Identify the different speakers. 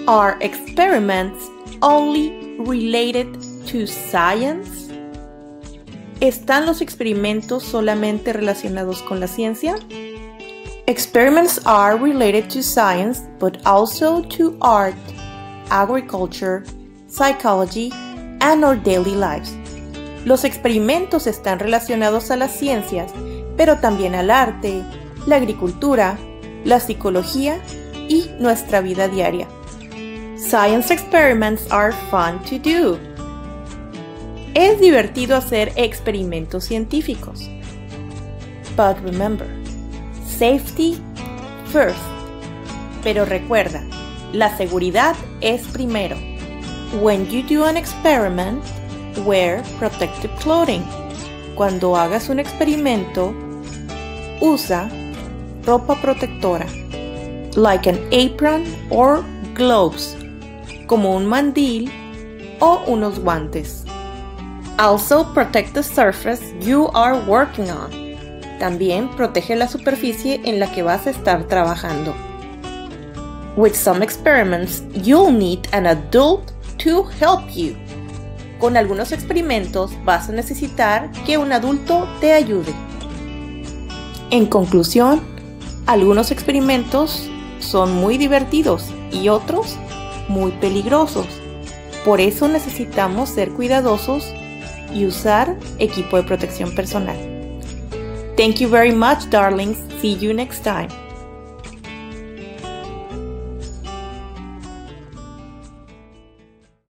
Speaker 1: Are experiments only related to science? ¿Están los experimentos solamente relacionados con la ciencia? Experiments are related to science, but also to art, agriculture, psychology, and our daily lives. Los experimentos están relacionados a las ciencias, pero también al arte, la agricultura, la psicología y nuestra vida diaria. Science experiments are fun to do. Es divertido hacer experimentos científicos. But remember, safety first. Pero recuerda, la seguridad es primero. When you do an experiment, wear protective clothing. Cuando hagas un experimento, usa ropa protectora, like an apron or gloves, como un mandil o unos guantes. Also protect the surface you are working on. También protege la superficie en la que vas a estar trabajando. With some experiments, you'll need an adult to help you. Con algunos experimentos vas a necesitar que un adulto te ayude. En conclusión, algunos experimentos son muy divertidos y otros muy peligrosos. Por eso necesitamos ser cuidadosos y usar equipo de protección personal. Thank you very much, darlings. See you next time.